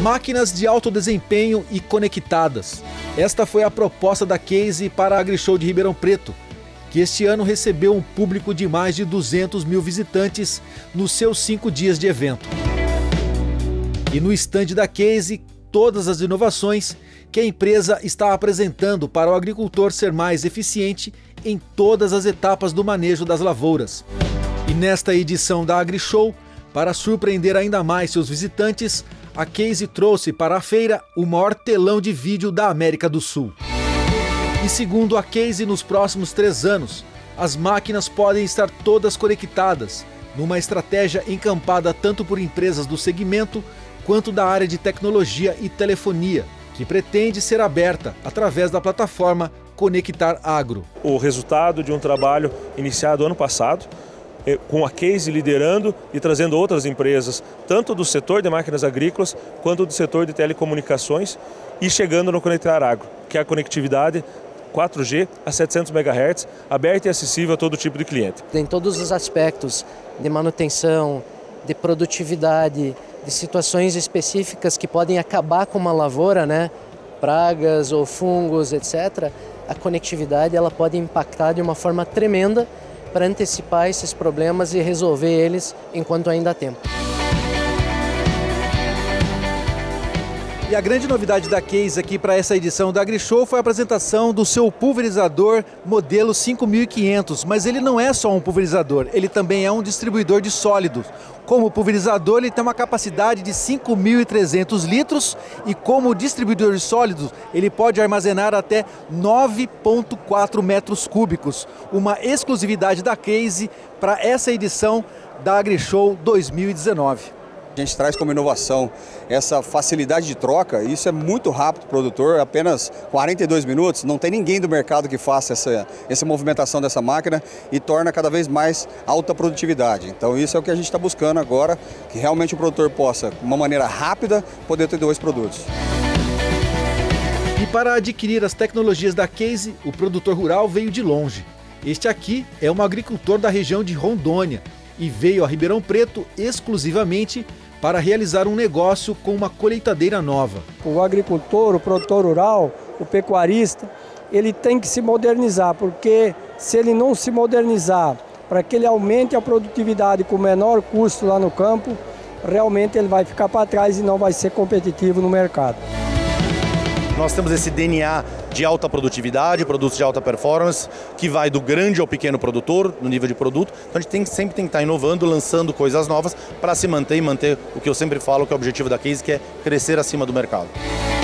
Máquinas de alto desempenho e conectadas. Esta foi a proposta da Case para a AgriShow de Ribeirão Preto, que este ano recebeu um público de mais de 200 mil visitantes nos seus 5 dias de evento. E no estande da Case, todas as inovações que a empresa está apresentando para o agricultor ser mais eficiente em todas as etapas do manejo das lavouras. E nesta edição da AgriShow, para surpreender ainda mais seus visitantes, a Case trouxe para a feira o maior telão de vídeo da América do Sul. E segundo a Case, nos próximos 3 anos, as máquinas podem estar todas conectadas, numa estratégia encampada tanto por empresas do segmento quanto da área de tecnologia e telefonia, que pretende ser aberta através da plataforma Conectar Agro. O resultado de um trabalho iniciado ano passado, com a Case liderando e trazendo outras empresas, tanto do setor de máquinas agrícolas quanto do setor de telecomunicações, e chegando no Conectar Agro, que é a conectividade 4G a 700 MHz, aberta e acessível a todo tipo de cliente. Tem todos os aspectos de manutenção, de produtividade, de situações específicas que podem acabar com uma lavoura, né? Pragas ou fungos, etc. A conectividade ela pode impactar de uma forma tremenda para antecipar esses problemas e resolver eles enquanto ainda há tempo. E a grande novidade da Case aqui para essa edição da AgriShow foi a apresentação do seu pulverizador modelo 5500, mas ele não é só um pulverizador, ele também é um distribuidor de sólidos. Como pulverizador, ele tem uma capacidade de 5.300 litros e como distribuidor de sólidos, ele pode armazenar até 9,4 metros cúbicos, uma exclusividade da Case para essa edição da AgriShow 2019. A gente traz como inovação essa facilidade de troca, e isso é muito rápido para o produtor, apenas 42 minutos, não tem ninguém do mercado que faça essa movimentação dessa máquina e torna cada vez mais alta produtividade. Então isso é o que a gente está buscando agora, que realmente o produtor possa, de uma maneira rápida, poder ter 2 produtos. E para adquirir as tecnologias da Case, o produtor rural veio de longe. Este aqui é um agricultor da região de Rondônia e veio a Ribeirão Preto exclusivamente para realizar um negócio com uma colheitadeira nova. O agricultor, o produtor rural, o pecuarista, ele tem que se modernizar, porque se ele não se modernizar para que ele aumente a produtividade com menor custo lá no campo, realmente ele vai ficar para trás e não vai ser competitivo no mercado. Nós temos esse DNA de alta produtividade, produtos de alta performance, que vai do grande ao pequeno produtor, no nível de produto. Então a gente sempre tem que estar inovando, lançando coisas novas para se manter e manter o que eu sempre falo, que é o objetivo da Case, que é crescer acima do mercado.